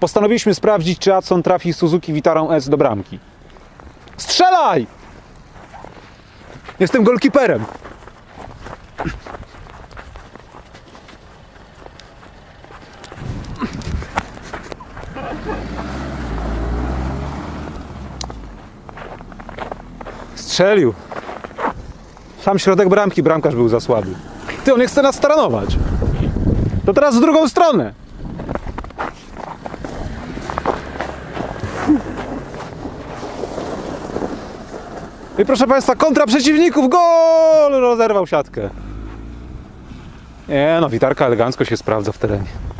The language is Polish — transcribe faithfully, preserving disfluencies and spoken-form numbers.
postanowiliśmy sprawdzić, czy Adson trafi Suzuki Vitarą S do bramki. Strzelaj! Jestem golkiperem. Strzelił. Sam środek bramki, bramkarz był za słaby. Ty, on nie chce nas staranować. To teraz w drugą stronę. I proszę Państwa, kontra przeciwników, gol! Rozerwał siatkę. Nie no, Vitarka elegancko się sprawdza w terenie.